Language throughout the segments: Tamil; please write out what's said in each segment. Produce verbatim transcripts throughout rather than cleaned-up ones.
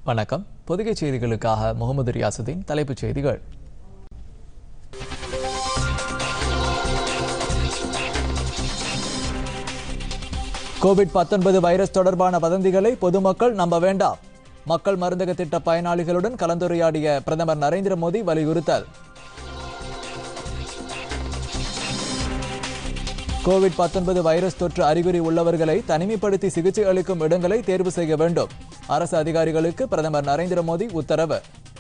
வணக்கம். பொதிகை செய்திகளுக்காக முகமது ரியாசுதீன். தலைப்புச் செய்திகள். கோவிட் பத்தொன்பது வைரஸ் தொடர்பான வதந்திகளை பொதுமக்கள் நம்ப வேண்டாம். மக்கள் மருந்தக திட்ட பயனாளிகளுடன் கலந்துரையாடிய பிரதமர் நரேந்திர மோடி வலியுறுத்தல். கோவிட் பத்தொன்பது வைரஸ் தொற்று அறிகுறி உள்ளவர்களை தனிமைப்படுத்தி சிகிச்சை அளிக்கும் இடங்களை தேர்வு செய்ய வேண்டும். அரசு அதிகாரிகளுக்கு பிரதமர் நரேந்திர மோடி உத்தரவு.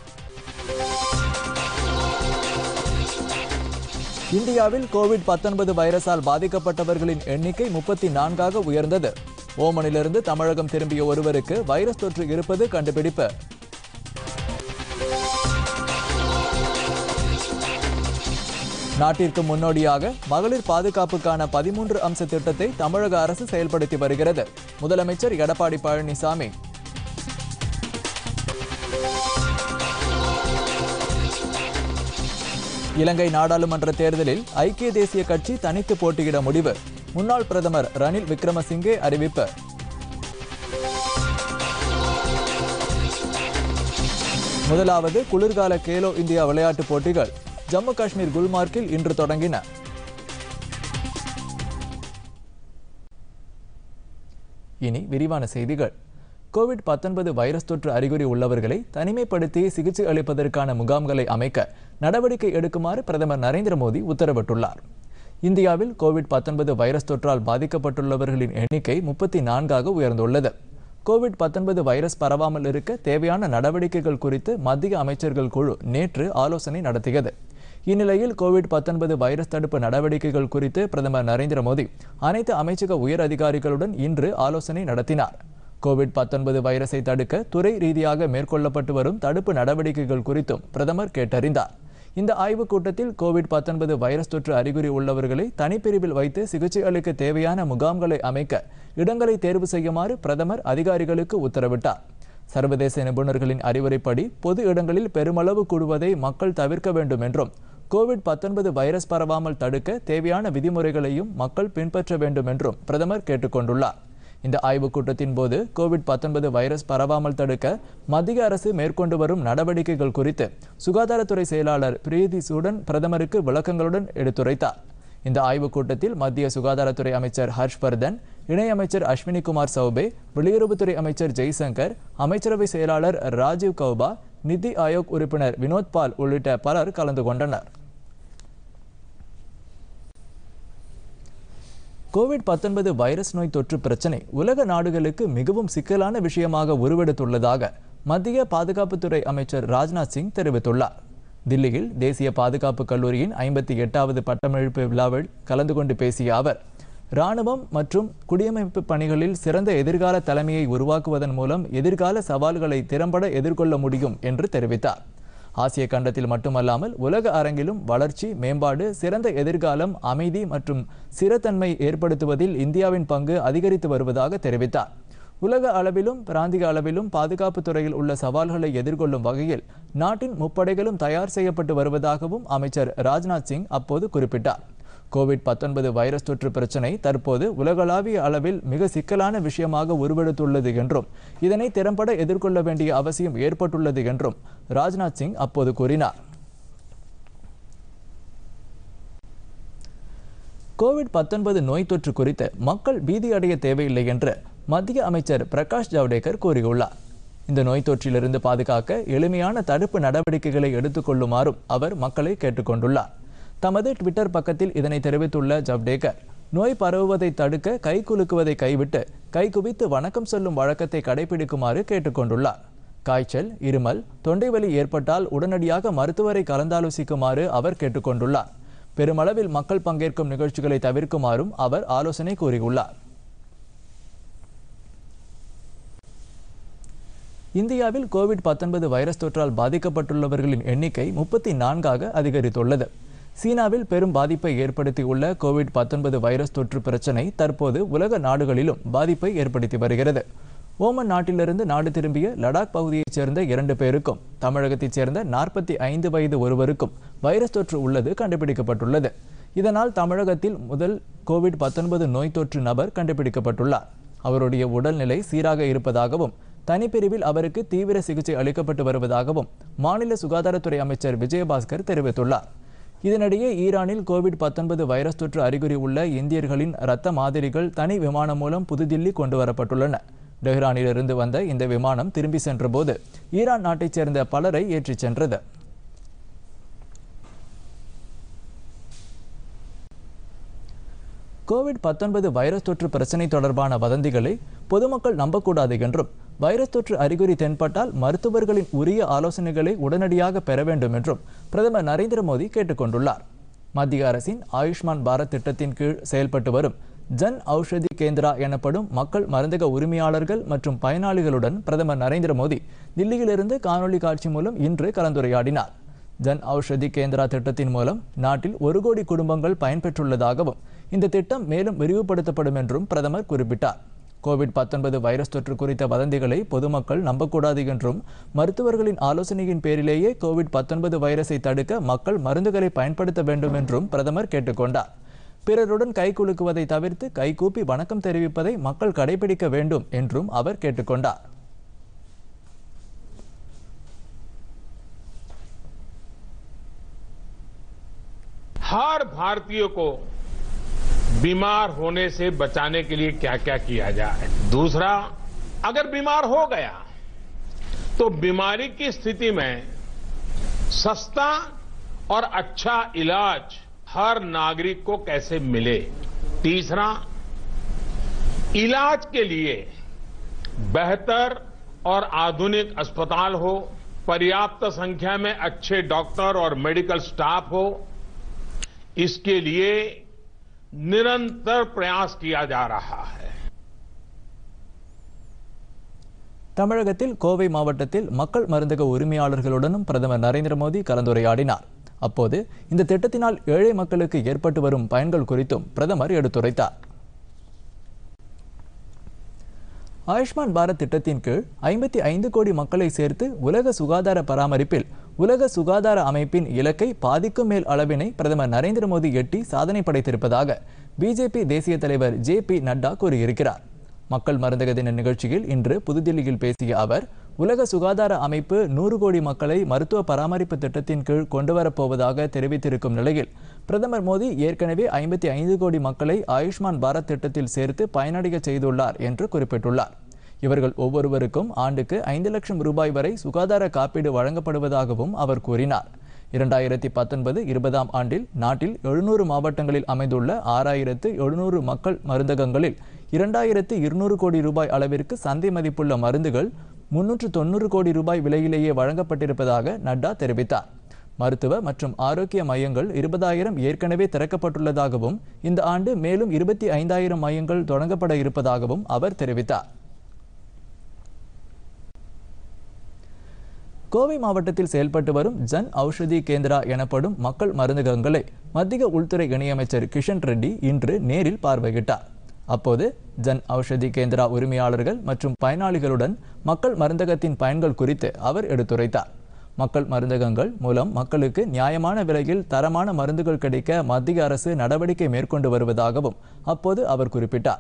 இந்தியாவில் கோவிட் பத்தொன்பது வைரஸால் பாதிக்கப்பட்டவர்களின் எண்ணிக்கை முப்பத்தி நான்காக உயர்ந்தது. ஓமனிலிருந்து தமிழகம் திரும்பிய ஒருவருக்கு வைரஸ் தொற்று இருப்பது கண்டுபிடிப்பு. நாட்டிற்கு முன்னோடியாக மகளிர் பாதுகாப்புக்கான பதிமூன்று அம்ச திட்டத்தை தமிழக அரசு செயல்படுத்தி வருகிறது. முதலமைச்சர் எடப்பாடி பழனிசாமி. இலங்கை நாடாளுமன்ற தேர்தலில் ஐக்கிய தேசிய கட்சி தனித்து போட்டியிட முடிவு. முன்னாள் பிரதமர் ரணில் விக்ரமசிங்கே அறிவிப்பு. முதலாவது குளிர்கால கேலோ இந்தியா விளையாட்டுப் போட்டிகள் ஜம்மு காஷ்மீர் குல்மார்க்கில் இன்று தொடங்கின. இனி விரிவான செய்திகள். கோவிட் பத்தொன்பது வைரஸ் தொற்று அறிகுறி உள்ளவர்களை தனிமைப்படுத்தி சிகிச்சை அளிப்பதற்கான முகாம்களை அமைக்க நடவடிக்கை எடுக்குமாறு பிரதமர் நரேந்திர மோடி உத்தரவிட்டுள்ளார். இந்தியாவில் கோவிட் பத்தொன்பது வைரஸ் தொற்றால் பாதிக்கப்பட்டுள்ளவர்களின் எண்ணிக்கை முப்பத்தி நான்காக உயர்ந்துள்ளது. கோவிட் பத்தொன்பது வைரஸ் பரவாமல் இருக்க தேவையான நடவடிக்கைகள் குறித்து மத்திய அமைச்சர்கள் குழு நேற்று ஆலோசனை நடத்தியது. இந்நிலையில் கோவிட் பத்தொன்பது வைரஸ் தடுப்பு நடவடிக்கைகள் குறித்து பிரதமர் நரேந்திர மோடி அனைத்து அமைச்சக உயர் அதிகாரிகளுடன் இன்று ஆலோசனை நடத்தினார். கோவிட் பத்தொன்பது வைரஸை தடுக்க துறை ரீதியாக மேற்கொள்ளப்பட்டு வரும் தடுப்பு நடவடிக்கைகள் குறித்தும் பிரதமர் கேட்டறிந்தார். இந்த ஆய்வுக் கூட்டத்தில் கோவிட் பத்தொன்பது வைரஸ் தொற்று அறிகுறி உள்ளவர்களை தனிப்பிரிவில் வைத்து சிகிச்சை அளிக்க தேவையான முகாம்களை அமைக்க இடங்களை தேர்வு செய்யுமாறு பிரதமர் அதிகாரிகளுக்கு உத்தரவிட்டார். சர்வதேச நிபுணர்களின் அறிவுரைப்படி பொது இடங்களில் பெருமளவு கூடுவதை மக்கள் தவிர்க்க வேண்டும் என்றும் கோவிட் பத்தொன்பது வைரஸ் பரவாமல் தடுக்க தேவையான விதிமுறைகளையும் மக்கள் பின்பற்ற வேண்டும் என்றும் பிரதமர் கேட்டுக்கொண்டுள்ளார். இந்த ஆய்வுக் கூட்டத்தின் போது கோவிட் பத்தொன்பது வைரஸ் பரவாமல் தடுக்க மத்திய அரசு மேற்கொண்டு வரும் நடவடிக்கைகள் குறித்து சுகாதாரத்துறை செயலாளர் பிரீதி சூடன் பிரதமருக்கு விளக்கங்களுடன் எடுத்துரைத்தார். இந்த ஆய்வுக் கூட்டத்தில் மத்திய சுகாதாரத்துறை அமைச்சர் ஹர்ஷ்வர்தன், இணையமைச்சர் அஸ்வினி குமார் சௌபே, வெளியுறவுத்துறை அமைச்சர் ஜெய்சங்கர், அமைச்சரவை செயலாளர் ராஜீவ் கௌபா, நிதி ஆயோக் உறுப்பினர் வினோத் பால் உள்ளிட்ட பலர் கலந்து கொண்டனர். கோவிட் பத்தொன்பது வைரஸ் நோய் தொற்று பிரச்சினை உலக நாடுகளுக்கு மிகவும் சிக்கலான விஷயமாக உருவெடுத்துள்ளதாக மத்திய பாதுகாப்புத்துறை அமைச்சர் ராஜ்நாத் சிங் தெரிவித்துள்ளார். தில்லியில் தேசிய பாதுகாப்பு கல்லூரியின் ஐம்பத்தி எட்டாவது பட்டமளிப்பு விழாவில் கலந்து கொண்டு பேசிய அவர், இராணுவம் மற்றும் குடியமைப்பு பணிகளில் சிறந்த எதிர்கால தலைமையை உருவாக்குவதன் மூலம் எதிர்கால சவால்களை திறம்பட எதிர்கொள்ள முடியும் என்று தெரிவித்தார். ஆசிய கண்டத்தில் மட்டுமல்லாமல் உலக அரங்கிலும் வளர்ச்சி, மேம்பாடு, சிறந்த எதிர்காலம், அமைதி மற்றும் ஸ்திரத்தன்மை ஏற்படுத்துவதில் இந்தியாவின் பங்கு அதிகரித்து வருவதாக தெரிவித்தார். உலக அளவிலும் பிராந்திய அளவிலும் பாதுகாப்பு துறையில் உள்ள சவால்களை எதிர்கொள்ளும் வகையில் நாட்டின் முப்படைகளும் தயார் செய்யப்பட்டு வருவதாகவும் அமைச்சர் ராஜ்நாத் சிங் அப்போது குறிப்பிட்டார். கோவிட் பத்தொன்பது வைரஸ் தொற்று பிரச்சினை தற்போது உலகளாவிய அளவில் மிக சிக்கலான விஷயமாக உருவெடுத்துள்ளது என்றும் இதனை திறம்பட எதிர்கொள்ள வேண்டிய அவசியம் ஏற்பட்டுள்ளது என்றும் ராஜ்நாத் சிங் அப்போது கூறினார். கோவிட் பத்தொன்பது நோய் தொற்று குறித்து மக்கள் பீதி அடைய தேவையில்லை என்று மத்திய அமைச்சர் பிரகாஷ் ஜவடேகர் கூறியுள்ளார். இந்த நோய் தொற்றிலிருந்து பாதுகாக்க எளிமையான தடுப்பு நடவடிக்கைகளை எடுத்துக்கொள்ளுமாறும் அவர் மக்களை கேட்டுக்கொண்டுள்ளார். தமது ட்விட்டர் பக்கத்தில் இதனை தெரிவித்துள்ள ஜவடேகர், நோய் பரவுவதை தடுக்க கை குலுக்குவதை கைவிட்டு கை குவித்து வணக்கம் சொல்லும் வழக்கத்தை கடைபிடிக்குமாறு கேட்டுக்கொண்டுள்ளார். காய்ச்சல், இருமல், தொண்டை வலி ஏற்பட்டால் உடனடியாக மருத்துவரை கலந்தாலோசிக்குமாறு அவர் கேட்டுக்கொண்டுள்ளார். பெருமளவில் மக்கள் பங்கேற்கும் நிகழ்ச்சிகளை தவிர்க்குமாறும் அவர் ஆலோசனை கூறியுள்ளார். இந்தியாவில் கோவிட் பத்தொன்பது வைரஸ் தொற்றால் பாதிக்கப்பட்டுள்ளவர்களின் எண்ணிக்கை முப்பத்தி நான்காக அதிகரித்துள்ளது. சீனாவில் பெரும் பாதிப்பை ஏற்படுத்தியுள்ள கோவிட் பத்தொன்பது வைரஸ் தொற்று பிரச்சினை தற்போது உலக நாடுகளிலும் பாதிப்பை ஏற்படுத்தி வருகிறது. ஓமன் நாட்டிலிருந்து நாடு திரும்பிய லடாக் பகுதியைச் சேர்ந்த இரண்டு பேருக்கும் தமிழகத்தைச் சேர்ந்த நாற்பத்தி ஐந்து வயது ஒருவருக்கும் வைரஸ் தொற்று உள்ளது கண்டுபிடிக்கப்பட்டுள்ளது. இதனால் தமிழகத்தில் முதல் கோவிட் பத்தொன்பது நோய் தொற்று நபர் கண்டுபிடிக்கப்பட்டுள்ளார். அவருடைய உடல்நிலை சீராக இருப்பதாகவும் தனிப்பிரிவில் அவருக்கு தீவிர சிகிச்சை அளிக்கப்பட்டு வருவதாகவும் மாநில சுகாதாரத்துறை அமைச்சர் விஜயபாஸ்கர் தெரிவித்துள்ளார். இதனிடையே ஈரானில் கோவிட் பத்தொன்பது வைரஸ் தொற்று அறிகுறி உள்ள இந்தியர்களின் இரத்த மாதிரிகள் தனி விமானம் மூலம் புதுதில்லி கொண்டு வரப்பட்டுள்ளன. டெஹ்ரானிலிருந்து வந்த இந்த விமானம் திரும்பி சென்றபோது ஈரான் நாட்டைச் சேர்ந்த பலரை ஏற்றிச் சென்றது. கோவிட் பத்தொன்பது வைரஸ் தொற்று பிரச்சினை தொடர்பான வதந்திகளை பொதுமக்கள் நம்பக்கூடாது என்றும் வைரஸ் தொற்று அறிகுறி தென்பட்டால் மருத்துவர்களின் உரிய ஆலோசனைகளை உடனடியாக பெற வேண்டும் என்றும் பிரதமர் நரேந்திர மோடி கேட்டுக்கொண்டுள்ளார். மத்திய அரசின் ஆயுஷ்மான் பாரத் திட்டத்தின் கீழ் செயல்பட்டு வரும் ஜன் ஔஷதி கேந்திரா எனப்படும் மக்கள் மருந்தக உரிமையாளர்கள் மற்றும் பயனாளிகளுடன் பிரதமர் நரேந்திர மோடி தில்லியிலிருந்து காணொலி காட்சி மூலம் இன்று கலந்துரையாடினார். ஜன் ஔஷதி கேந்திரா திட்டத்தின் மூலம் நாட்டில் ஒரு கோடி குடும்பங்கள் பயன்பெற்றுள்ளதாகவும் இந்த திட்டம் மேலும் விரிவுபடுத்தப்படும் என்றும் பிரதமர் குறிப்பிட்டார். கோவிட் பத்தொன்பது வைரஸ் தொற்று குறித்த வதந்திகளை பொதுமக்கள் நம்பக்கூடாது என்றும் மருத்துவர்களின் ஆலோசனையின் பேரிலேயே கோவிட் பத்தொன்பது வைரஸை தடுக்க மக்கள் மருந்துகளை பயன்படுத்த வேண்டும் என்றும் பிரதமர் கேட்டுக்கொண்டார். பிறருடன் கைகுலுக்குவதை தவிர்த்து கைகூப்பி வணக்கம் தெரிவிப்பதை மக்கள் கடைபிடிக்க வேண்டும் என்றும் அவர் கேட்டுக்கொண்டார். हर भारतीय को बीमार होने से बचाने के लिए क्या क्या किया जाए। दूसरा, अगर बीमार हो गया तो बीमारी की स्थिति में सस्ता और अच्छा इलाज हर नागरिक को कैसे मिले। तीसरा, इलाज के लिए बेहतर और आधुनिक अस्पताल हो, पर्याप्त संख्या में अच्छे डॉक्टर और मेडिकल स्टाफ हो, इसके लिए निरंतर प्रयास किया जा रहा है. தமிழகத்தில் கோவை மாவட்டத்தில் மக்கள் மருந்தக உரிமையாளர்களுடனும் பிரதமர் நரேந்திர மோடி கலந்துரையாடினார். அப்போது இந்த திட்டத்தினால் ஏழை மக்களுக்கு ஏற்பட்டு வரும் பயன்கள் குறித்தும் பிரதமர் எடுத்துரைத்தார். ஆயுஷ்மான் பாரத் திட்டத்தின் கீழ் ஐம்பத்தி ஐந்து கோடி மக்களை சேர்த்து உலக சுகாதார பராமரிப்பில் உலக சுகாதார அமைப்பின் இலக்கை பாதிக்கும் மேல் அளவினை பிரதமர் நரேந்திர மோடி எட்டி சாதனை படைத்திருப்பதாக பிஜேபி தேசிய தலைவர் ஜே பி நட்டா கூறியிருக்கிறார். மக்கள் மருந்தக தின நிகழ்ச்சியில் இன்று புதுதில்லியில் பேசிய அவர், உலக சுகாதார அமைப்பு நூறு கோடி மக்களை மருத்துவ பராமரிப்பு திட்டத்தின் கீழ் கொண்டுவரப்போவதாக தெரிவித்திருக்கும் நிலையில் பிரதமர் மோடி ஏற்கனவே ஐம்பத்தி ஐந்து கோடி மக்களை ஆயுஷ்மான் பாரத் திட்டத்தில் சேர்த்து பயனடைய செய்துள்ளார் என்று குறிப்பிட்டுள்ளார். இவர்கள் ஒவ்வொருவருக்கும் ஆண்டுக்கு ஐந்து லட்சம் ரூபாய் வரை சுகாதார காப்பீடு வழங்கப்படுவதாகவும் அவர் கூறினார். இரண்டாயிரத்தி பத்தொன்பது இருபதாம் ஆண்டில் நாட்டில் எழுநூறு மாவட்டங்களில் அமைந்துள்ள ஆறாயிரத்து எழுநூறு மக்கள் மருந்தகங்களில் இரண்டாயிரத்து இருநூறு கோடி ரூபாய் அளவிற்கு சந்தை மதிப்புள்ள மருந்துகள் முன்னூற்று தொன்னூறு கோடி ரூபாய் விலையிலேயே வழங்கப்பட்டிருப்பதாக நட்டா தெரிவித்தார். மருத்துவ மற்றும் ஆரோக்கிய மையங்கள் இருபதாயிரம் ஏற்கனவே திறக்கப்பட்டுள்ளதாகவும் இந்த ஆண்டு மேலும் இருபத்தி ஐந்தாயிரம் மையங்கள் தொடங்கப்பட இருப்பதாகவும் அவர் தெரிவித்தார். கோவை மாவட்டத்தில் செயல்பட்டு வரும் ஜன் ஔஷதி கேந்திரா எனப்படும் மக்கள் மருந்தகங்களை மத்திய உள்துறை இணையமைச்சர் கிஷன் ரெட்டி இன்று நேரில் பார்வையிட்டார். அப்போது ஜன் ஔஷதி கேந்திரா உரிமையாளர்கள் மற்றும் பயனாளிகளுடன் மக்கள் மருந்தகத்தின் பயன்கள் குறித்து அவர் எடுத்துரைத்தார். மக்கள் மருந்தகங்கள் மூலம் மக்களுக்கு நியாயமான விலையில் தரமான மருந்துகள் கிடைக்க மத்திய அரசு நடவடிக்கை மேற்கொண்டு வருவதாகவும் அப்போது அவர் குறிப்பிட்டார்.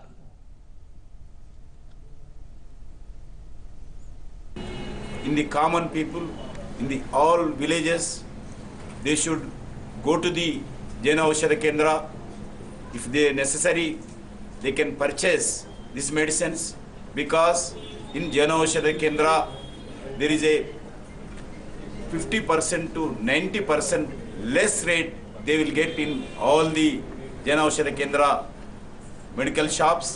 In the common people, in the all villages, they should go to the Jan Aushadhi Kendra. If they necessary, they can purchase these medicines, because in Jan Aushadhi Kendra there is a fifty percent to ninety percent less rate they will get in all the Jan Aushadhi Kendra medical shops.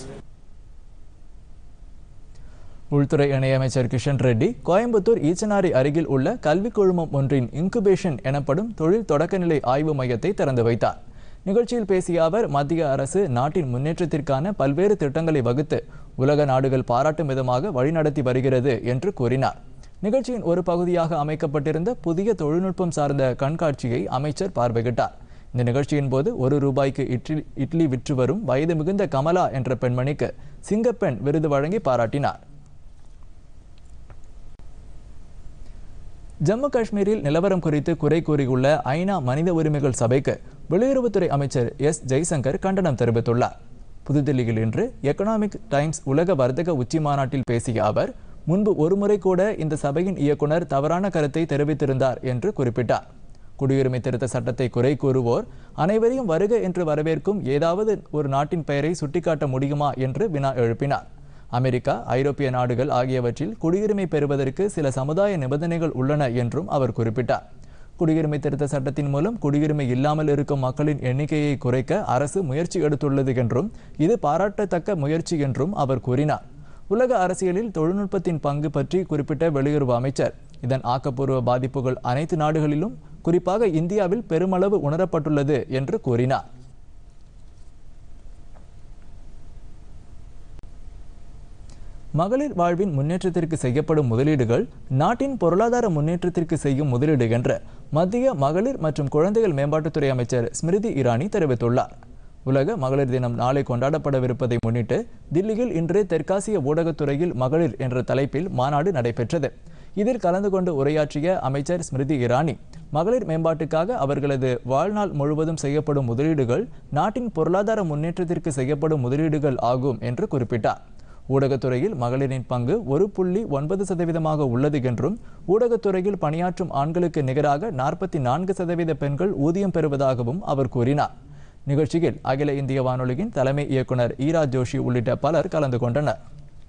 உள்துறை இணையமைச்சர் கிஷன் ரெட்டி கோயம்புத்தூர் ஈச்சனாரி அருகில் உள்ள கல்வி குழுமம் ஒன்றின் இன்குபேஷன் எனப்படும் தொழில் தொடக்கநிலை ஆய்வு மையத்தை திறந்து வைத்தார். நிகழ்ச்சியில் பேசிய அவர், மத்திய அரசு நாட்டின் முன்னேற்றத்திற்கான பல்வேறு திட்டங்களை வகுத்து உலக நாடுகள் பாராட்டும் விதமாக வழிநடத்தி வருகிறது என்று கூறினார். நிகழ்ச்சியின் ஒரு பகுதியாக அமைக்கப்பட்டிருந்த புதிய தொழில்நுட்பம் சார்ந்த கண்காட்சியை அமைச்சர் பார்வையிட்டார். இந்த நிகழ்ச்சியின் போது ஒரு ரூபாய்க்கு இட்லி இட்லி விற்று வரும் வயது மிகுந்த கமலா என்ற பெண்மணிக்கு சிங்கப்பெண் விருது வழங்கி பாராட்டினார். ஜம்மு காஷ்மீரில் நிலவரம் குறித்து குறை கூறியுள்ள ஐநா மனித உரிமைகள் சபைக்கு வெளியுறவுத்துறை அமைச்சர் எஸ் ஜெய்சங்கர் கண்டனம் தெரிவித்துள்ளார். புதுதில்லியில் இன்று எக்கனாமிக் டைம்ஸ் உலக வர்த்தக உச்சி மாநாட்டில் பேசிய அவர், முன்பு ஒருமுறை கூட இந்த சபையின் இயக்குனர் தவறான கருத்தை தெரிவித்திருந்தார் என்று குறிப்பிட்டார். குடியுரிமை திருத்த சட்டத்தை குறை கூறுவோர் அனைவரையும் வருக என்று வரவேற்கும் ஏதாவது ஒரு நாட்டின் பெயரை சுட்டிக்காட்ட முடியுமா என்று வினா எழுப்பினார். அமெரிக்கா, ஐரோப்பிய நாடுகள் ஆகியவற்றில் குடியுரிமை பெறுவதற்கு சில சமுதாய நிபந்தனைகள் உள்ளன என்றும் அவர் குறிப்பிட்டார். குடியுரிமை திருத்த சட்டத்தின் மூலம் குடியுரிமை இல்லாமல் இருக்கும் மக்களின் எண்ணிக்கையை குறைக்க அரசு முயற்சி எடுத்துள்ளது என்றும் இது பாராட்டத்தக்க முயற்சி என்றும் அவர் கூறினார். உலக அரசியலில் தொழில்நுட்பத்தின் பங்கு பற்றி குறிப்பிட்ட வெளியுறவு அமைச்சர் இதன் ஆக்கப்பூர்வ பாதிப்புகள் அனைத்து நாடுகளிலும் குறிப்பாக இந்தியாவில் பெருமளவு உணரப்பட்டுள்ளது என்று கூறினார். மகளிர் வாழ்வின் முன்னேற்றத்திற்கு செய்யப்படும் முதலீடுகள் நாட்டின் பொருளாதார முன்னேற்றத்திற்கு செய்யும் முதலீடு என்று மத்திய மகளிர் மற்றும் குழந்தைகள் மேம்பாட்டுத்துறை அமைச்சர் ஸ்மிருதி இரானி தெரிவித்துள்ளார். உலக மகளிர் தினம் நாளை கொண்டாடப்படவிருப்பதை முன்னிட்டு தில்லியில் இன்று தெற்காசிய ஊடகத்துறையில் மகளிர் என்ற தலைப்பில் மாநாடு நடைபெற்றது. இதில் கலந்து கொண்டு உரையாற்றிய அமைச்சர் ஸ்மிருதி இரானி, மகளிர் மேம்பாட்டுக்காக அவர்களது வாழ்நாள் முழுவதும் செய்யப்படும் முதலீடுகள் நாட்டின் பொருளாதார முன்னேற்றத்திற்கு செய்யப்படும் முதலீடுகள் ஆகும் என்று குறிப்பிட்டார். ஊடகத்துறையில் மகளிரின் பங்கு ஒரு புள்ளி ஒன்பது சதவீதமாக உள்ளது என்றும் ஊடகத்துறையில் பணியாற்றும் ஆண்களுக்கு நிகராக நாற்பத்தி நான்கு சதவீத பெண்கள் ஊதியம் பெறுவதாகவும் அவர் கூறினார். நிகழ்ச்சியில் அகில இந்திய வானொலியின் தலைமை இயக்குனர் ஈரா ஜோஷி உள்ளிட்ட பலர் கலந்து கொண்டனர்.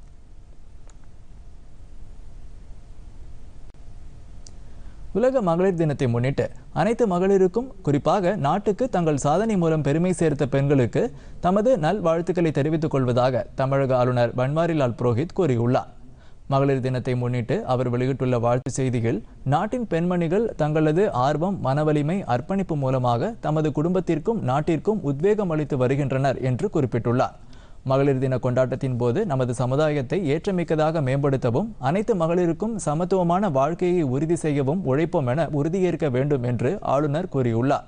உலக மகளிர் தினத்தை முன்னிட்டு அனைத்து மகளிருக்கும் குறிப்பாக நாட்டுக்கு தங்கள் சாதனை மூலம் பெருமை சேர்த்த பெண்களுக்கு தமது நல்வாழ்த்துக்களை தெரிவித்துக் கொள்வதாக தமிழக ஆளுநர் பன்வாரிலால் புரோஹித் கூறியுள்ளார். மகளிர் தினத்தை முன்னிட்டு அவர் வெளியிட்டுள்ள வாழ்த்து செய்தியில் நாட்டின் பெண்மணிகள் தங்களது ஆர்வம், மனவலிமை, அர்ப்பணிப்பு மூலமாக தமது குடும்பத்திற்கும் நாட்டிற்கும் உத்வேகம் அளித்து வருகின்றனர் என்று குறிப்பிட்டுள்ளார். மகளிர் தின கொண்டாட்டத்தின் போது நமது சமுதாயத்தை ஏற்றமிக்கதாக மேம்படுத்தவும் அனைத்து மகளிருக்கும் சமத்துவமான வாழ்க்கையை உறுதி செய்யவும் உழைப்போம் என உறுதியேற்க வேண்டும் என்று ஆளுநர் கூறியுள்ளார்.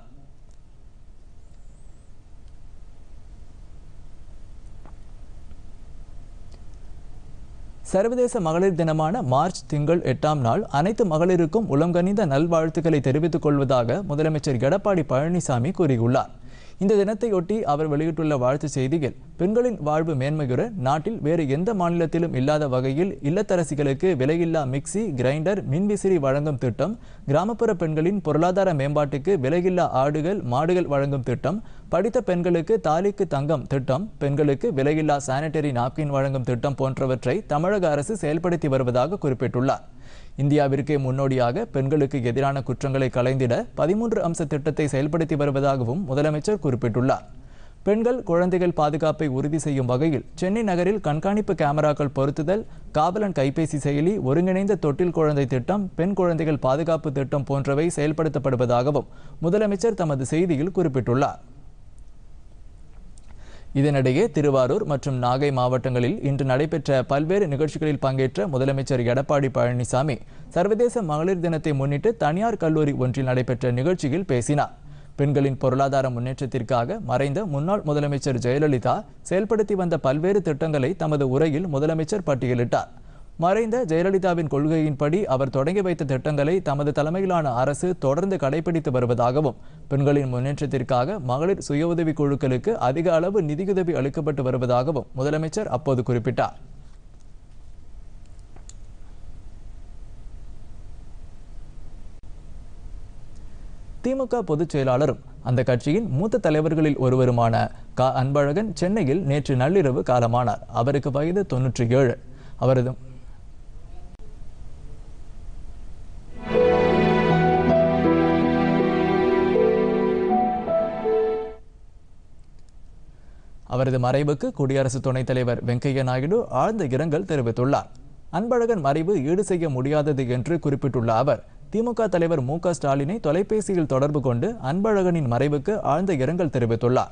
சர்வதேச மகளிர் தினமான மார்ச் திங்கள் எட்டாம் நாள் அனைத்து மகளிருக்கும் உளம்கனிந்த நல்வாழ்த்துக்களை தெரிவித்துக் கொள்வதாக முதலமைச்சர் எடப்பாடி பழனிசாமி கூறியுள்ளார். இந்த தினத்தையொட்டி அவர் வெளியிட்டுள்ள வாழ்த்து செய்தியில், பெண்களின் வாழ்வு மேன்மையுற நாட்டில் வேறு எந்த மாநிலத்திலும் இல்லாத வகையில் இல்லத்தரசிகளுக்கு விலையில்லா மிக்சி, கிரைண்டர், மின்விசிறி வழங்கும் திட்டம், கிராமப்புற பெண்களின் பொருளாதார மேம்பாட்டுக்கு விலையில்லா ஆடுகள், மாடுகள் வழங்கும் திட்டம், படித்த பெண்களுக்கு தாலிக்கு தங்கம் திட்டம், பெண்களுக்கு விலையில்லா சானிட்டரி நாப்கின் வழங்கும் திட்டம் போன்றவற்றை தமிழக அரசு செயல்படுத்தி வருவதாக குறிப்பிட்டுள்ளார். இந்தியாவிற்கே முன்னோடியாக பெண்களுக்கு எதிரான குற்றங்களை களைந்திட பதிமூன்று அம்ச திட்டத்தை செயல்படுத்தி வருவதாகவும் முதலமைச்சர் குறிப்பிட்டுள்ளார். பெண்கள், குழந்தைகள் பாதுகாப்பை உறுதி செய்யும் வகையில் சென்னை நகரில் கண்காணிப்பு கேமராக்கள் பொருத்துதல், காவலன் கைபேசி செயலி, ஒருங்கிணைந்த தொட்டில் குழந்தை திட்டம், பெண் குழந்தைகள் பாதுகாப்பு திட்டம் போன்றவை செயல்படுத்தப்படுவதாகவும் முதலமைச்சர் தமது செய்தியில் குறிப்பிட்டுள்ளார். இதனிடையே திருவாரூர் மற்றும் நாகை மாவட்டங்களில் இன்று நடைபெற்ற பல்வேறு நிகழ்ச்சிகளில் பங்கேற்ற முதலமைச்சர் எடப்பாடி பழனிசாமி சர்வதேச மகளிர் தினத்தை முன்னிட்டு தனியார் கல்லூரி ஒன்றில் நடைபெற்ற நிகழ்ச்சியில் பேசினார். பெண்களின் பொருளாதார முன்னேற்றத்திற்காக மறைந்த முன்னாள் முதலமைச்சர் ஜெயலலிதா செயல்படுத்தி வந்த பல்வேறு திட்டங்களை தமது உரையில் முதலமைச்சர் பட்டியலிட்டார். மறைந்த ஜெயலலிதாவின் கொள்கையின்படி அவர் தொடங்கி வைத்த திட்டங்களை தமது தலைமையிலான அரசு தொடர்ந்து கடைபிடித்து வருவதாகவும், பெண்களின் முன்னேற்றத்திற்காக மகளிர் சுய உதவி குழுக்களுக்கு அதிக அளவு நிதியுதவி அளிக்கப்பட்டு வருவதாகவும் முதலமைச்சர் அப்போது குறிப்பிட்டார். திமுக பொதுச் செயலாளரும் அந்த கட்சியின் மூத்த தலைவர்களில் ஒருவருமான க அன்பழகன் சென்னையில் நேற்று நள்ளிரவு காலமானார். அவருக்கு வயது தொன்னூற்றி ஏழு. அவரது அவரது மறைவுக்கு குடியரசு துணைத் தலைவர் வெங்கையா நாயுடு ஆழ்ந்த இரங்கல் தெரிவித்துள்ளார். அன்பழகன் மறைவு ஈடு செய்ய முடியாதது என்று குறிப்பிட்டுள்ள அவர், திமுக தலைவர் மு க ஸ்டாலினை தொலைபேசியில் தொடர்பு கொண்டு அன்பழகனின் மறைவுக்கு ஆழ்ந்த இரங்கல் தெரிவித்துள்ளார்.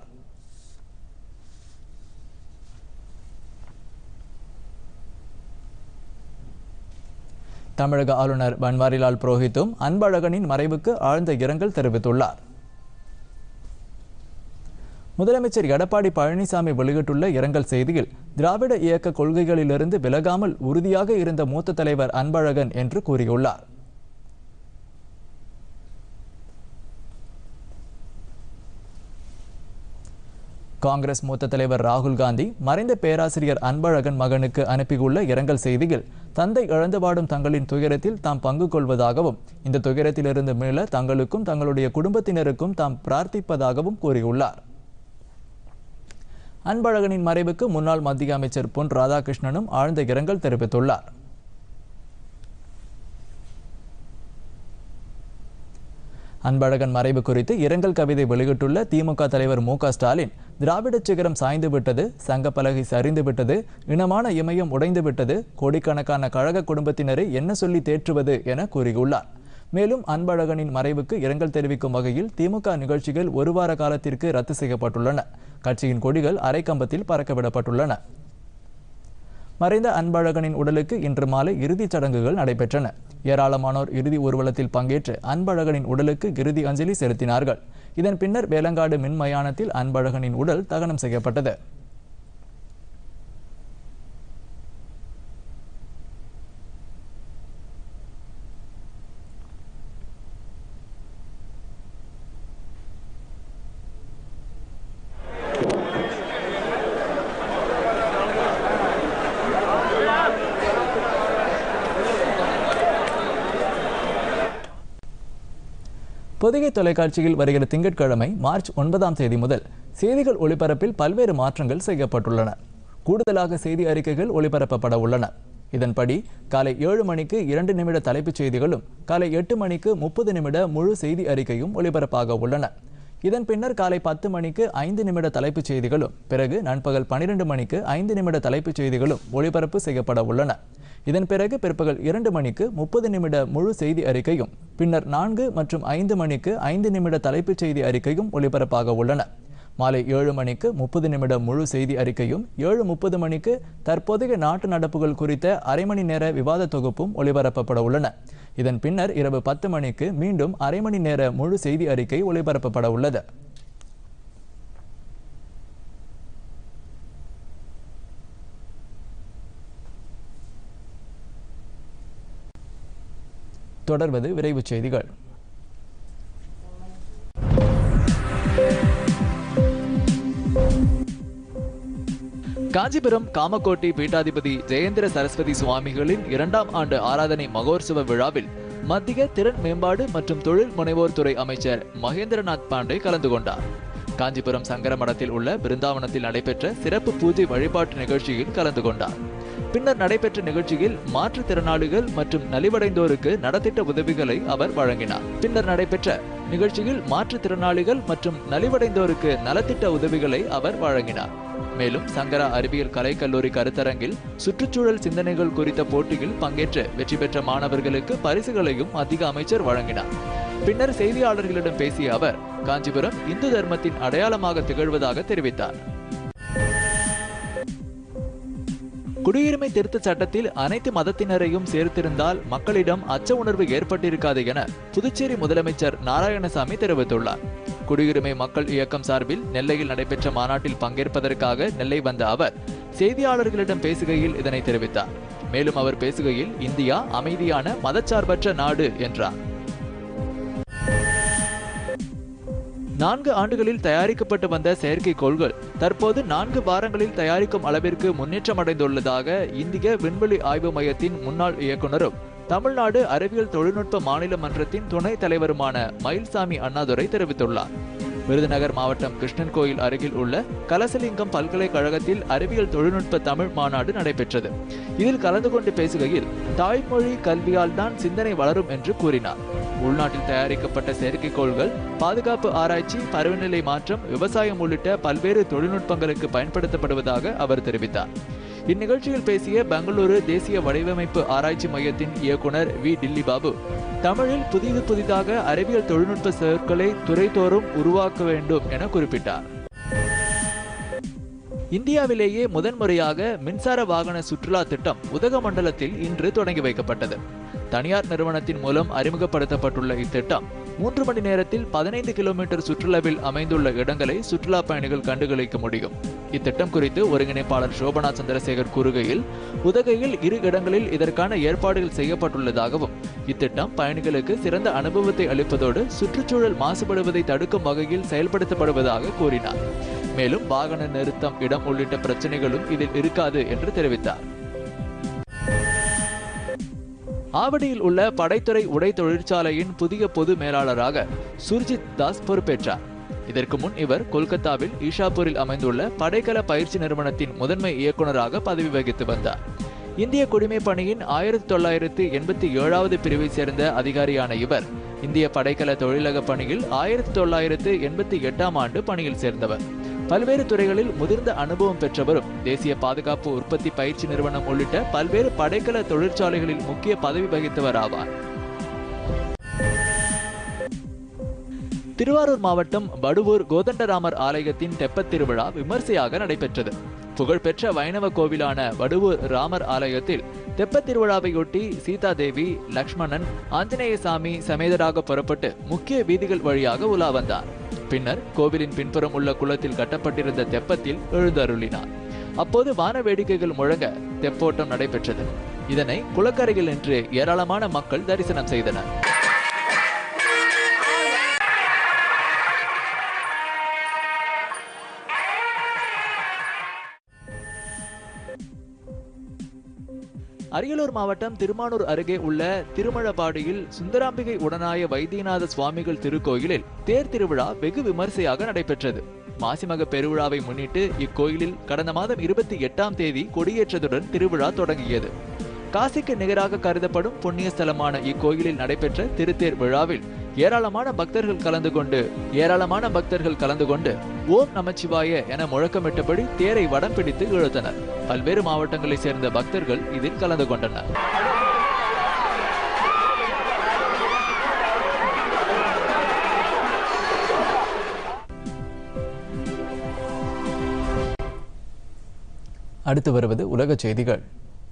தமிழக ஆளுநர் பன்வாரிலால் புரோஹித்தும் அன்பழகனின் மறைவுக்கு ஆழ்ந்த இரங்கல் தெரிவித்துள்ளார். முதலமைச்சர் எடப்பாடி பழனிசாமி வெளியிட்டுள்ள இரங்கல் செய்தியில், திராவிட இயக்க கொள்கைகளிலிருந்து விலகாமல் உறுதியாக இருந்த மூத்த தலைவர் அன்பழகன் என்று கூறியுள்ளார். காங்கிரஸ் மூத்த தலைவர் ராகுல் காந்தி மறைந்த பேராசிரியர் அன்பழகன் மகனுக்கு அனுப்பியுள்ள இரங்கல் செய்தியில் தந்தை இழந்து வாடும் தங்களின் துயரத்தில் தாம் பங்கு கொள்வதாகவும் இந்த துயரத்திலிருந்து மீள தங்களுக்கும் தங்களுடைய குடும்பத்தினருக்கும் தாம் பிரார்த்திப்பதாகவும் கூறியுள்ளார். அன்பழகனின் மறைவுக்கு முன்னாள் மத்திய அமைச்சர் பொன் ராதாகிருஷ்ணனும் ஆழ்ந்த இரங்கல் தெரிவித்துள்ளார். அன்பழகன் மறைவு குறித்து இரங்கல் கவிதை வெளியிட்டுள்ள திமுக தலைவர் மு க ஸ்டாலின், திராவிட சிகரம் சாய்ந்து விட்டது, சங்கப்பலகை சரிந்து விட்டது, இனமான இமயம் உடைந்து விட்டது, கோடிக்கணக்கான கழக குடும்பத்தினரை என்ன சொல்லி தேற்றுவது என கூறியுள்ளார். மேலும் அன்பழகனின் மறைவுக்கு இரங்கல் தெரிவிக்கும் வகையில் திமுக நிகழ்ச்சிகள் ஒரு வார காலத்திற்கு ரத்து செய்யப்பட்டுள்ளன. கட்சியின் கொடிகள் அரைக்கம்பத்தில் பறக்கவிடப்பட்டுள்ளன. மறைந்த அன்பழகனின் உடலுக்கு இன்று மாலை இறுதிச் சடங்குகள் நடைபெற்றன. ஏராளமானோர் இறுதி ஊர்வலத்தில் பங்கேற்று அன்பழகனின் உடலுக்கு இறுதி அஞ்சலி செலுத்தினார்கள். இதன் பின்னர் வேலங்காடு மின் மயானத்தில் அன்பழகனின் உடல் தகனம் செய்யப்பட்டது. பொதிகை தொலைக்காட்சியில் வருகிற திங்கட்கிழமை மார்ச் ஒன்பதாம் தேதி முதல் செய்திகள் ஒளிபரப்பில் பல்வேறு மாற்றங்கள் செய்யப்பட்டுள்ளன. கூடுதலாக செய்தி அறிக்கைகள் ஒளிபரப்பப்பட உள்ளன. இதன்படி காலை ஏழு மணிக்கு இரண்டு நிமிட தலைப்புச் செய்திகளும் காலை எட்டு மணிக்கு முப்பது நிமிட முழு செய்தி அறிக்கையும் ஒளிபரப்பாக உள்ளன. இதன் பின்னர் காலை பத்து மணிக்கு ஐந்து நிமிட தலைப்புச் செய்திகளும் பிறகு நண்பகல் பனிரெண்டு மணிக்கு ஐந்து நிமிட தலைப்புச் செய்திகளும் ஒளிபரப்பு செய்யப்பட உள்ளன. இதன் பிறகு பிற்பகல் இரண்டு மணிக்கு முப்பது நிமிட முழு செய்தி அறிக்கையும் பின்னர் நான்கு மற்றும் ஐந்து மணிக்கு ஐந்து நிமிட தலைப்புச் செய்தி அறிக்கையும் ஒளிபரப்பாக உள்ளன. மாலை ஏழு மணிக்கு முப்பது நிமிட முழு செய்தி அறிக்கையும் ஏழு முப்பது மணிக்கு தற்போதைய நாட்டு நடப்புகள் குறித்த அரை மணி நேர விவாத தொகுப்பும் ஒளிபரப்பப்பட உள்ளன. இதன் பின்னர் இரவு பத்து மணிக்கு மீண்டும் அரை மணி நேர முழு செய்தி அறிக்கை ஒளிபரப்பப்பட உள்ளது. தொடர்வது விரைவுச் செய்திகள். காஞ்சிபுரம் காமகோட்டி பீட்டாதிபதி ஜெயேந்திர சரஸ்வதி சுவாமிகளின் இரண்டாம் ஆண்டு ஆராதனை மகோற்சவ விழாவில் மத்திய திறன் மேம்பாடு மற்றும் தொழில் முனைவோர் துறை அமைச்சர் மகேந்திரநாத் பாண்டே கலந்து கொண்டார். காஞ்சிபுரம் சங்கர மடத்தில் உள்ள பிருந்தாவனத்தில் நடைபெற்ற சிறப்பு பூஜை வழிபாட்டு நிகழ்ச்சியில் கலந்து கொண்டார். பின்னர் நடைபெற்ற நிகழ்ச்சியில் மாற்றுத்திறனாளிகள் மற்றும் நலிவடைந்தோருக்கு நலத்திட்ட உதவிகளை அவர் வழங்கினார். பின்னர் நடைபெற்ற நிகழ்ச்சியில் மாற்றுத்திறனாளிகள் மற்றும் நலிவடைந்தோருக்கு நலத்திட்ட உதவிகளை அவர் வழங்கினார். மேலும் சங்கரா அறிவியல் கலைக்கல்லூரி கருத்தரங்கில் சுற்றுச்சூழல் சிந்தனைகள் குறித்த போட்டியில் பங்கேற்று வெற்றி பெற்ற மாணவர்களுக்கு பரிசுகளையும் மத்திய அமைச்சர் வழங்கினார். பின்னர் செய்தியாளர்களிடம் பேசிய அவர் காஞ்சிபுரம் இந்து தர்மத்தின் அடையாளமாக திகழ்வதாக தெரிவித்தார். குடியுரிமை திருத்த சட்டத்தில் அனைத்து மதத்தினரையும் சேர்த்திருந்தால் மக்களிடம் அச்ச உணர்வு ஏற்பட்டிருக்காது என புதுச்சேரி முதலமைச்சர் நாராயணசாமி தெரிவித்துள்ளார். குடியுரிமை மக்கள் இயக்கம் சார்பில் நெல்லையில் நடைபெற்ற மாநாட்டில் பங்கேற்பதற்காக நெல்லை வந்த அவர் செய்தியாளர்களிடம் பேசுகையில் இதனை தெரிவித்தார். மேலும் அவர் பேசுகையில் இந்தியா அமைதியான மதச்சார்பற்ற நாடு என்றார். நான்கு ஆண்டுகளில் தயாரிக்கப்பட்டு வந்த செயற்கைக்கோள்கள் தற்போது நான்கு வாரங்களில் தயாரிக்கும் அளவிற்கு முன்னேற்றம் அடைந்துள்ளதாக இந்திய விண்வெளி ஆய்வு மையத்தின் முன்னாள் இயக்குநரும் தமிழ்நாடு அறிவியல் தொழில்நுட்ப மாநில மன்றத்தின் துணைத் தலைவருமான மயில்சாமி அண்ணாதுரை தெரிவித்துள்ளார். விருதுநகர் மாவட்டம் கிருஷ்ணன் கோயில் அருகில் உள்ள கலசலிங்கம் பல்கலைக்கழகத்தில் அறிவியல் தொழில்நுட்ப தமிழ் மாநாடு நடைபெற்றது. இதில் கலந்து கொண்டு பேசுகையில் தாய்மொழி கல்வியால் தான் சிந்தனை வளரும் என்று கூறினார். உள்நாட்டில் தயாரிக்கப்பட்ட செயற்கைக்கோள்கள் பாதுகாப்பு ஆராய்ச்சி, பருவநிலை மாற்றம், விவசாயம் உள்ளிட்ட பல்வேறு தொழில்நுட்பங்களுக்கு பயன்படுத்தப்படுவதாக அவர் தெரிவித்தார். இந்நிகழ்ச்சியில் பேசிய பெங்களூரு தேசிய வடிவமைப்பு ஆராய்ச்சி மையத்தின் இயக்குனர் வி டில்லி பாபு, தமிழில் புதிது புதிதாக அறிவியல் தொழில்நுட்ப சொற்களை துறைதோறும் உருவாக்க வேண்டும் என குறிப்பிட்டார். இந்தியாவிலேயே முதன்முறையாக மின்சார வாகன சுற்றுலா திட்டம் உதகமண்டலத்தில் இன்று தொடங்கி வைக்கப்பட்டது. தனியார் நிறுவனத்தின் மூலம் அறிமுகப்படுத்தப்பட்டுள்ள இத்திட்டம் மூன்று மணி நேரத்தில் பதினைந்து கிலோமீட்டர் சுற்றுலாவில் அமைந்துள்ள இடங்களை சுற்றுலா பயணிகள் கண்டுகளிக்க முடியும். இத்திட்டம் குறித்து ஒருங்கிணைப்பாளர் சோபனா சந்திரசேகர் கூறுகையில், உதகையில் இரு இடங்களில் இதற்கான ஏற்பாடுகள் செய்யப்பட்டுள்ளதாகவும் இத்திட்டம் பயணிகளுக்கு சிறந்த அனுபவத்தை அளிப்பதோடு சுற்றுச்சூழல் மாசுபடுவதை தடுக்கும் வகையில் செயல்படுத்தப்படுவதாக கூறினார். மேலும் வாகன நிறுத்தம் இடம் உள்ளிட்ட பிரச்சனைகளும் இதில் இருக்காது என்று தெரிவித்தார். ஆவடியில் உள்ள படைத்துறை உடை தொழிற்சாலையின் புதிய பொது மேலாளராக சுர்ஜித் தாஸ் பொறுப்பேற்றார். இதற்கு முன் இவர் கொல்கத்தாவில் ஈஷாப்பூரில் அமைந்துள்ள படைக்கல பயிற்சி நிறுவனத்தின் முதன்மை இயக்குநராக பதவி வகித்து வந்தார். இந்திய குடிமை பணியின் ஆயிரத்தி தொள்ளாயிரத்தி எண்பத்தி ஏழாவது பிரிவை சேர்ந்த அதிகாரியான இவர் இந்திய படைக்கல தொழிலக பணியில் ஆயிரத்தி தொள்ளாயிரத்து எண்பத்தி எட்டாம் ஆண்டு பணியில் சேர்ந்தவர். பல்வேறு துறைகளில் முதிர்ந்த அனுபவம் பெற்றவரும் தேசிய பாதுகாப்பு உற்பத்தி பயிற்சி நிறுவனம் உள்ளிட்ட பல்வேறு படைக்கல தொழிற்சாலைகளில் முக்கிய பதவி வகித்தவர் ஆவார். திருவாரூர் மாவட்டம் வடுவூர் கோதண்டராமர் ஆலயத்தின் தெப்பத் திருவிழா விமர்சையாக நடைபெற்றது. புகழ்பெற்ற வைணவ கோவிலான வடுவூர் ராமர் ஆலயத்தில் தெப்பத் திருவிழாவையொட்டி சீதாதேவி, லக்ஷ்மணன், ஆஞ்சநேயசாமி சமேதராக புறப்பட்டு முக்கிய வீதிகள் வழியாக உலா வந்தார். பின்னர் கோவிலின் பின்புறம் உள்ள குளத்தில் கட்டப்பட்டிருந்த தெப்பத்தில் எழுந்தருளினார். அப்போது வான வேடிக்கைகள் முழங்க தெப்போட்டம் நடைபெற்றது. இதனை குளக்கரையில் நின்று ஏராளமான மக்கள் தரிசனம் செய்தனர். அரியலூர் மாவட்டம் திருமானூர் அருகே உள்ள திருமழபாடியில் சுந்தராம்பிகை உடனாய வைத்தியநாத சுவாமிகள் திருக்கோயிலில் தேர் திருவிழா வெகு விமர்சையாக நடைபெற்றது. மாசிமக பெருவிழாவை முன்னிட்டு இக்கோயிலில் கடந்த மாதம் இருபத்தி எட்டாம் தேதி கொடியேற்றத்துடன் திருவிழா தொடங்கியது. காசிக்கு நிகராக கருதப்படும் புண்ணிய ஸ்தலமான இக்கோயிலில் நடைபெற்ற திருத்தேர் விழாவில் ஏராளமான பக்தர்கள் கலந்து கொண்டு ஏராளமான பக்தர்கள் கலந்து கொண்டு ஓம் நமச்சிவாய என முழக்கமிட்டபடி தேரை வடம் பிடித்து இழுத்தனர். பல்வேறு மாவட்டங்களைச் சேர்ந்த பக்தர்கள் இதில் கலந்து கொண்டனர். அடுத்து வருவது உலக செய்திகள்.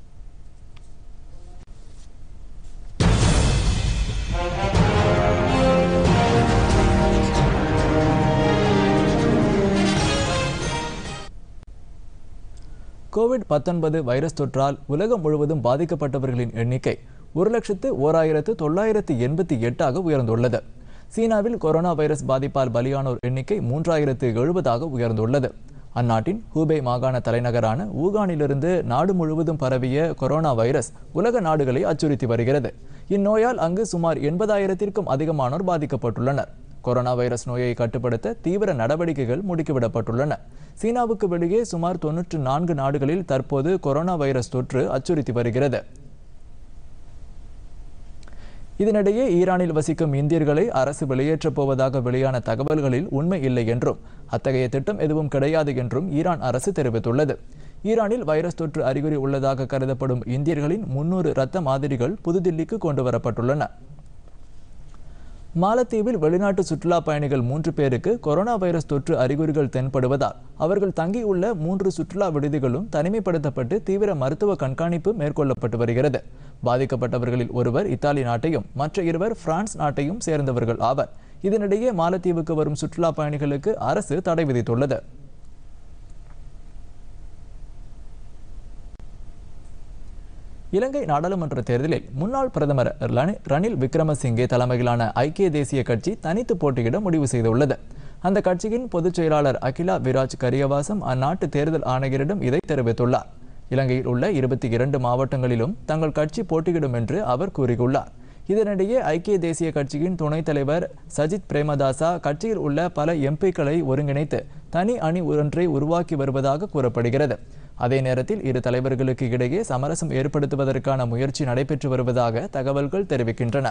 கோவிட் பத்தொன்பது வைரஸ் தொற்றால் உலகம் முழுவதும் பாதிக்கப்பட்டவர்களின் எண்ணிக்கை ஒரு லட்சத்து ஓராயிரத்து தொள்ளாயிரத்து எண்பத்தி எட்டாக உயர்ந்துள்ளது. சீனாவில் கொரோனா வைரஸ் பாதிப்பால் பலியானோர் எண்ணிக்கை மூன்றாயிரத்து எழுபதாக உயர்ந்துள்ளது. அந்நாட்டின் ஹூபே மாகாண தலைநகரான வூகானிலிருந்து நாடு முழுவதும் பரவிய கொரோனா வைரஸ் உலக நாடுகளை அச்சுறுத்தி வருகிறது. இந்நோயால் அங்கு சுமார் எண்பதாயிரத்திற்கும் அதிகமானோர் பாதிக்கப்பட்டுள்ளனர். கொரோனா வைரஸ் நோயை கட்டுப்படுத்த தீவிர நடவடிக்கைகள் முடுக்கிவிடப்பட்டுள்ளன. சீனாவுக்கு வெளியே சுமார் தொன்னூற்று நான்கு நாடுகளில் தற்போது கொரோனா வைரஸ் தொற்று அச்சுறுத்தி வருகிறது. இதனிடையே ஈரானில் வசிக்கும் இந்தியர்களை அரசு வெளியேற்றப் போவதாக வெளியான தகவல்களில் உண்மை இல்லை என்றும் அத்தகைய திட்டம் எதுவும் கிடையாது என்றும் ஈரான் அரசு தெரிவித்துள்ளது. ஈரானில் வைரஸ் தொற்று அறிகுறி உள்ளதாக கருதப்படும் இந்தியர்களின் முன்னூறு இரத்த மாதிரிகள் புதுதில்லிக்கு கொண்டு வரப்பட்டுள்ளன. மாலத்தீவில் வெளிநாட்டு சுற்றுலா பயணிகள் மூன்று பேருக்கு கொரோனா வைரஸ் தொற்று அறிகுறிகள் தென்படுவதால் அவர்கள் தங்கியுள்ள மூன்று சுற்றுலா விடுதிகளும் தனிமைப்படுத்தப்பட்டு தீவிர மருத்துவ கண்காணிப்பு மேற்கொள்ளப்பட்டு வருகிறது. பாதிக்கப்பட்டவர்களில் ஒருவர் இத்தாலி நாட்டையும் மற்ற இருவர் பிரான்ஸ் நாட்டையும் சேர்ந்தவர்கள் ஆவர். இதனிடையே மாலத்தீவுக்கு வரும் சுற்றுலா பயணிகளுக்கு அரசு தடை விதித்துள்ளது. இலங்கை நாடாளுமன்ற தேர்தலில் முன்னாள் பிரதமர் ரணில் விக்ரமசிங்கே தலைமையிலான ஐக்கிய தேசிய கட்சி தனித்து போட்டியிட முடிவு செய்துள்ளது. அந்த கட்சியின் பொதுச் செயலாளர் அகிலா விராஜ் கரியவாசம் அந்நாட்டு தேர்தல் ஆணையரிடம் இதை தெரிவித்துள்ளார். இலங்கையில் உள்ள இருபத்தி இரண்டு மாவட்டங்களிலும் தங்கள் கட்சி போட்டியிடும் என்று அவர் கூறியுள்ளார். இதனிடையே ஐக்கிய தேசிய கட்சியின் துணைத் தலைவர் சஜித் பிரேமதாசா கட்சியில் உள்ள பல எம்பிக்களை ஒருங்கிணைத்து தனி அணி ஒன்றை உருவாக்கி வருவதாக கூறப்படுகிறது. அதே நேரத்தில் இரு தலைவர்களுக்கு இடையே சமரசம் ஏற்படுத்துவதற்கான முயற்சி நடைபெற்று வருவதாக தகவல்கள் தெரிவிக்கின்றன.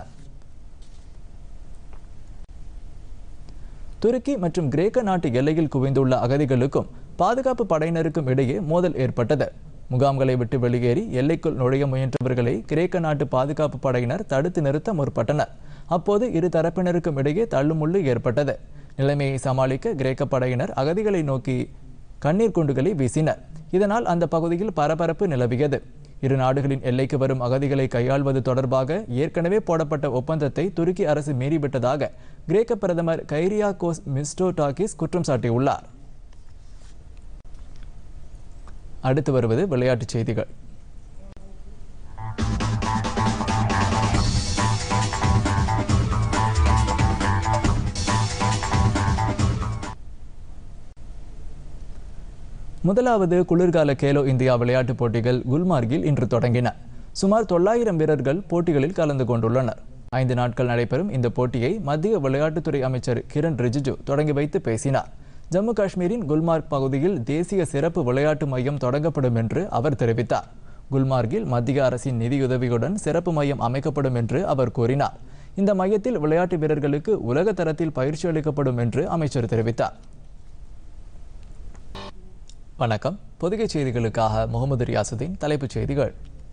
துருக்கி மற்றும் கிரேக்க நாட்டு எல்லையில் குவிந்துள்ள அகதிகளுக்கும் பாதுகாப்பு படையினருக்கும் இடையே மோதல் ஏற்பட்டது. முகாம்களை விட்டு வெளியேறி எல்லைக்குள் நுழைய முயன்றவர்களை கிரேக்க நாட்டு பாதுகாப்பு படையினர் தடுத்து நிறுத்த முற்பட்டனர். அப்போது இரு தரப்பினருக்கும் இடையே தள்ளுமுள்ளு ஏற்பட்டது. நிலைமையை சமாளிக்க கிரேக்க படையினர் அகதிகளை நோக்கி கண்ணீர் குண்டுகளை வீசினர். இதனால் அந்த பகுதியில் பரபரப்பு நிலவியது. இரு நாடுகளின் எல்லைக்கு வரும் அகதிகளை கையாள்வது தொடர்பாக ஏற்கனவே போடப்பட்ட ஒப்பந்தத்தை துருக்கி அரசு மீறிவிட்டதாக கிரேக்க பிரதமர் கைரியாகோஸ் மிட்சோடாகிஸ் குற்றம் சாட்டியுள்ளார். அடுத்து வருவது விளையாட்டுச் செய்திகள். முதலாவது குளிர்கால கேலோ இந்தியா விளையாட்டுப் போட்டிகள் குல்மார்கில் இன்று தொடங்கின. சுமார் தொள்ளாயிரம் வீரர்கள் போட்டிகளில் கலந்து கொண்டுள்ளனர். ஐந்து நாட்கள் நடைபெறும் இந்த போட்டியை மத்திய விளையாட்டுத்துறை அமைச்சர் கிரண் ரிஜிஜு தொடங்கி வைத்து பேசினார். ஜம்மு காஷ்மீரின் குல்மார்க் பகுதியில் தேசிய சிறப்பு விளையாட்டு மையம் தொடங்கப்படும் என்று அவர் தெரிவித்தார். குல்மார்கில் மத்திய அரசின் நிதியுதவியுடன் சிறப்பு மையம் அமைக்கப்படும் என்று அவர் கூறினார். இந்த மையத்தில் விளையாட்டு வீரர்களுக்கு உலக தரத்தில் பயிற்சி அளிக்கப்படும் என்று அமைச்சர் தெரிவித்தார். வணக்கம். பொதிகை செய்திகளுக்காக முகமது ரியாசுதீன். தலைப்புச் செய்திகள்.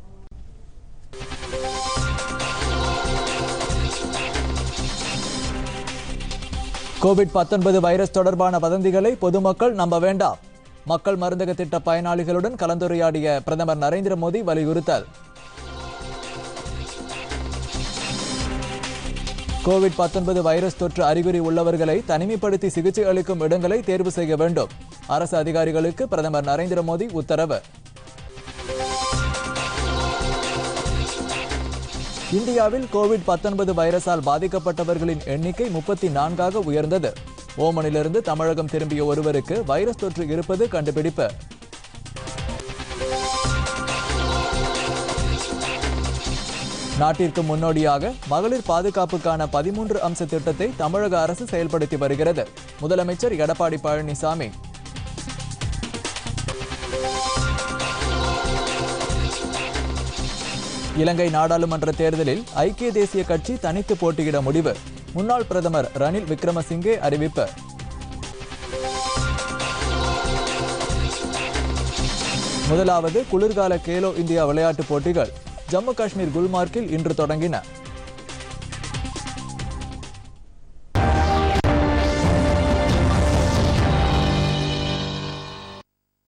கோவிட் பத்தொன்பது வைரஸ் தொடர்பான வதந்திகளை பொதுமக்கள் நம்ப வேண்டாம். மக்கள் மருந்தக திட்ட பயனாளிகளுடன் கலந்துரையாடிய பிரதமர் நரேந்திர மோடி வலியுறுத்தல். கோவிட் பத்தொன்பது வைரஸ் தொற்று அறிகுறி உள்ளவர்களை தனிமைப்படுத்தி சிகிச்சை அளிக்கும் இடங்களை தேர்வு செய்ய வேண்டும். அரசு அதிகாரிகளுக்கு பிரதமர் நரேந்திர மோடி உத்தரவு. இந்தியாவில் கோவிட் பத்தொன்பது வைரஸால் பாதிக்கப்பட்டவர்களின் எண்ணிக்கை முப்பத்தி நான்காக உயர்ந்தது. ஓமனிலிருந்து தமிழகம் திரும்பிய ஒருவருக்கு வைரஸ் தொற்று இருப்பது கண்டுபிடிப்பு. நாட்டிற்கு முன்னோடியாக மகளிர் பாதுகாப்புக்கான பதிமூன்று அம்ச திட்டத்தை தமிழக அரசு செயல்படுத்தி வருகிறது. முதலமைச்சர் எடப்பாடி பழனிசாமி. இலங்கை நாடாளுமன்ற தேர்தலில் ஐக்கிய தேசிய கட்சி தனித்து போட்டியிட முடிவு. முன்னாள் பிரதமர் ரணில் விக்ரமசிங்கே அறிவிப்பு. முதலாவது குளிர்கால கேலோ இந்தியா விளையாட்டுப் போட்டிகள் ஜம்மு காஷ்மீர் குல்மார்க்கில் இன்று தொடங்கின.